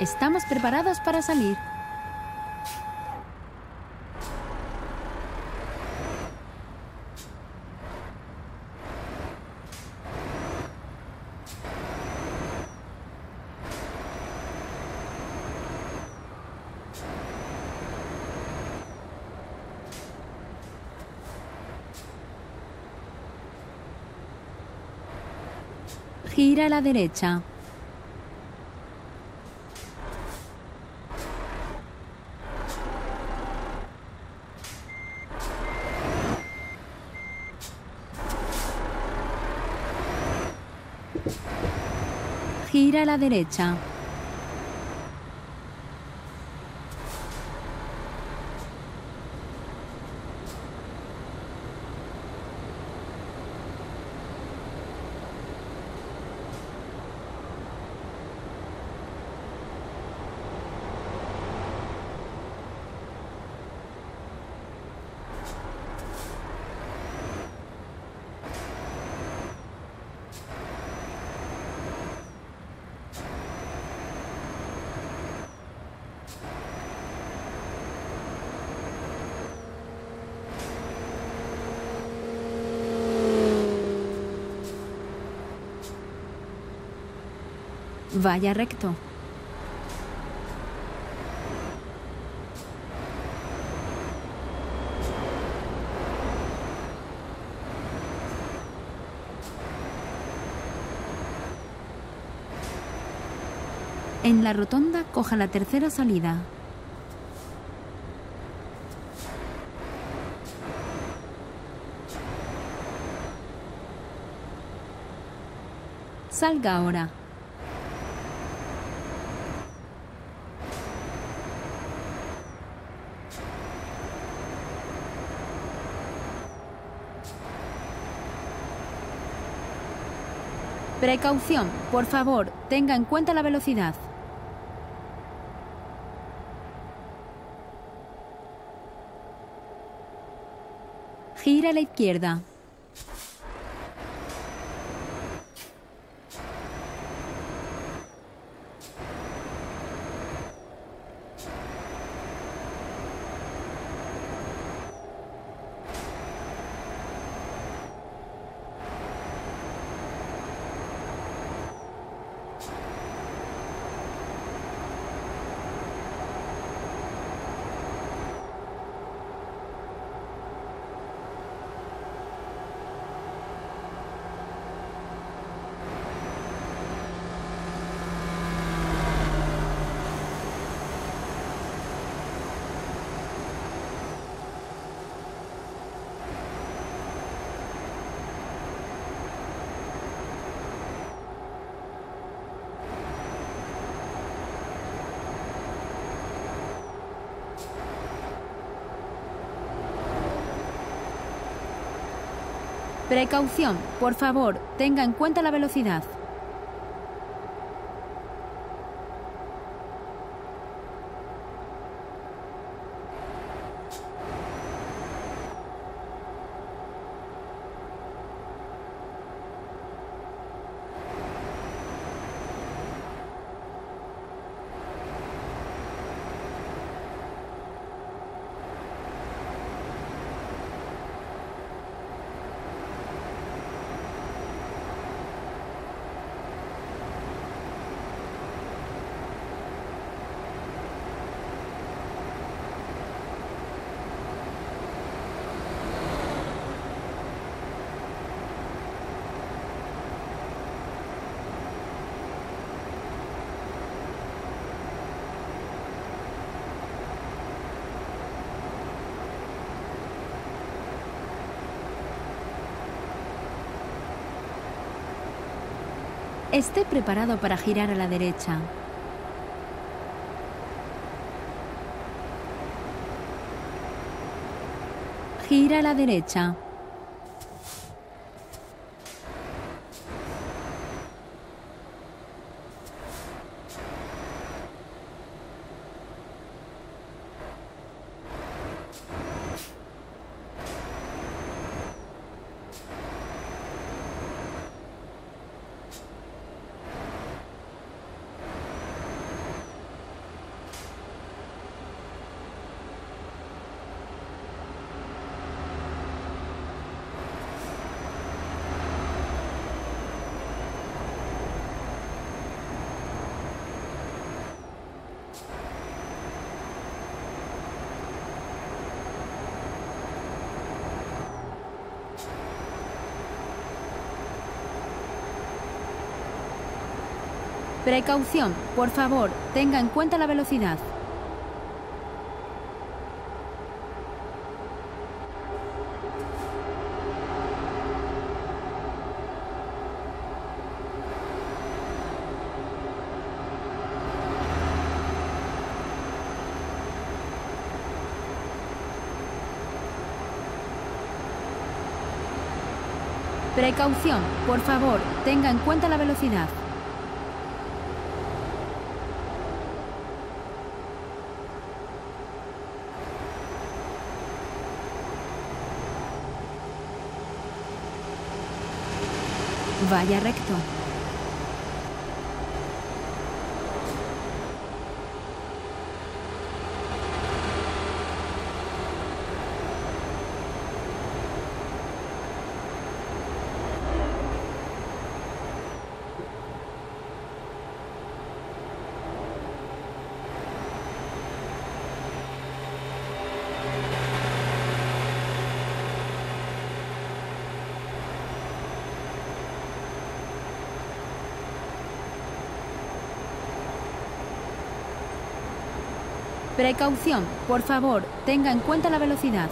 Estamos preparados para salir. Gira a la derecha. Gira a la derecha. Vaya recto. En la rotonda, coja la tercera salida. Salga ahora. Precaución, por favor, tenga en cuenta la velocidad. Gira a la izquierda. Precaución, por favor, tenga en cuenta la velocidad. Esté preparado para girar a la derecha. Gira a la derecha. Precaución, por favor, tenga en cuenta la velocidad. Precaución, por favor, tenga en cuenta la velocidad. Vaya recto. Precaución, por favor, tenga en cuenta la velocidad.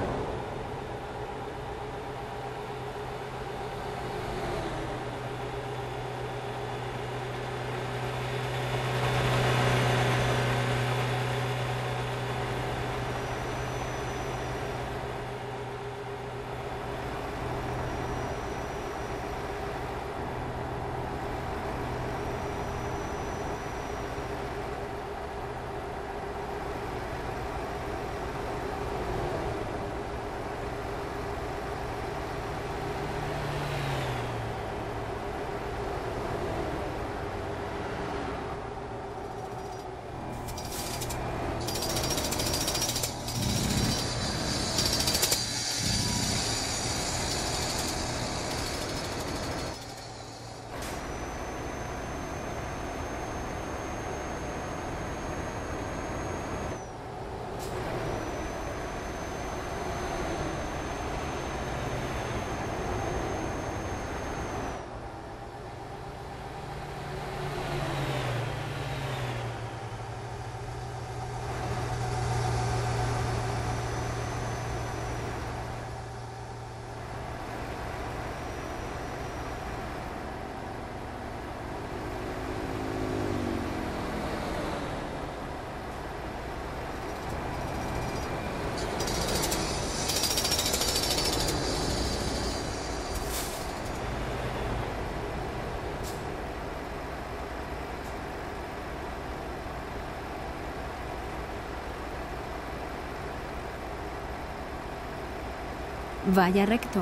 Vaya recto.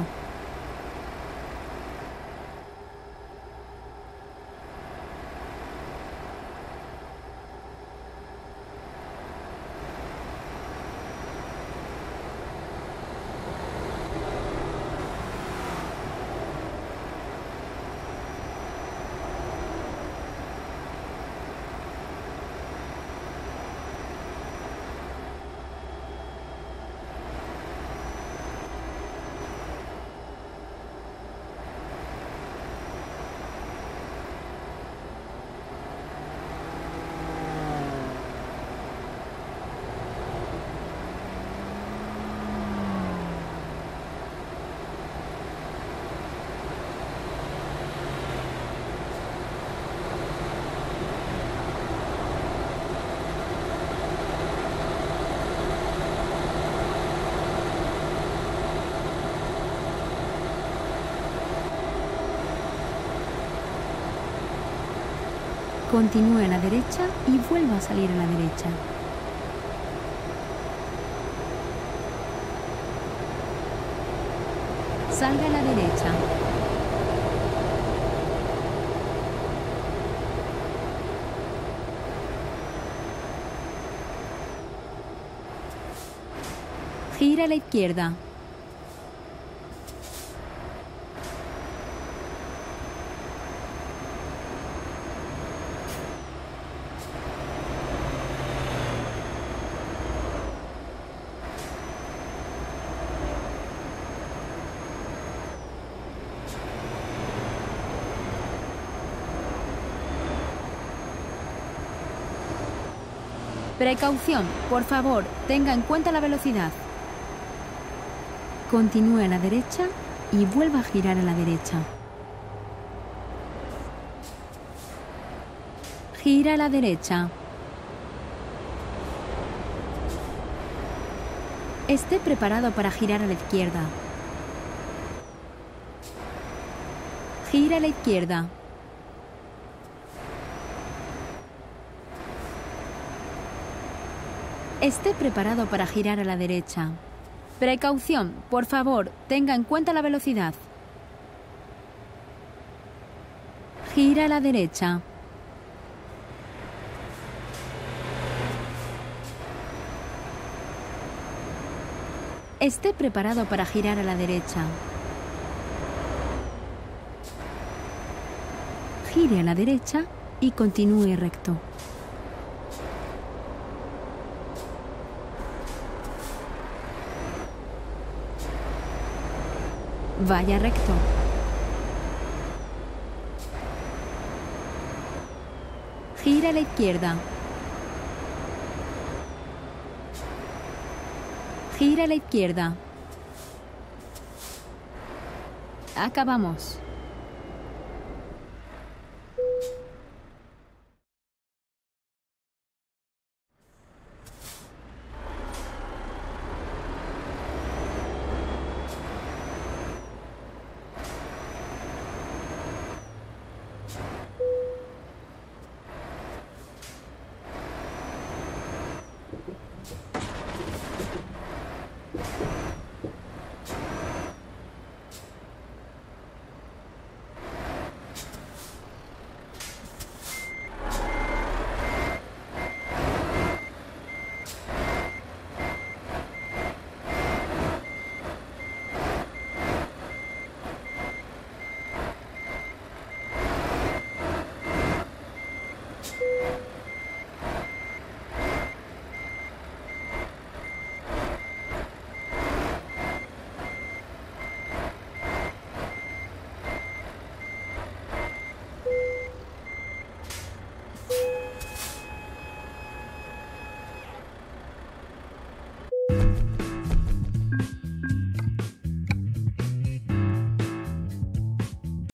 Continúe a la derecha y vuelva a salir a la derecha. Salga a la derecha. Gira a la izquierda. Precaución, por favor, tenga en cuenta la velocidad. Continúe a la derecha y vuelva a girar a la derecha. Gira a la derecha. Esté preparado para girar a la izquierda. Gira a la izquierda. Esté preparado para girar a la derecha. Precaución, por favor, tenga en cuenta la velocidad. Gira a la derecha. Esté preparado para girar a la derecha. Gire a la derecha y continúe recto. Vaya recto. Gira a la izquierda. Gira a la izquierda. Acabamos.